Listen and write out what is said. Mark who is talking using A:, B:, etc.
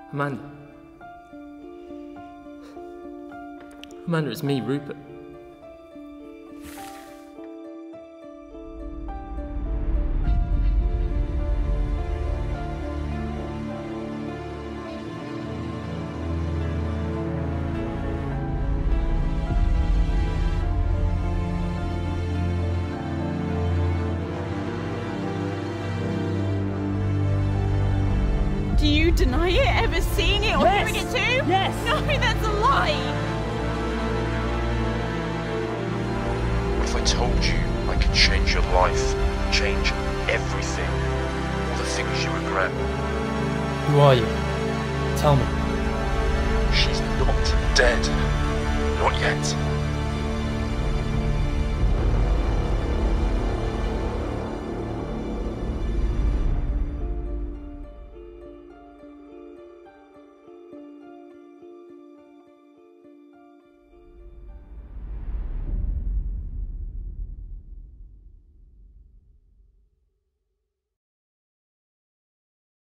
A: Amanda. Amanda, it's me, Rupert.
B: Do you deny it, ever seeing it or hearing it too?
C: Yes!
B: No, that's a lie!
D: What if I told you I could change your life, change everything, all the things you regret?
A: Who are you? Tell me.
D: She's not dead. Not yet.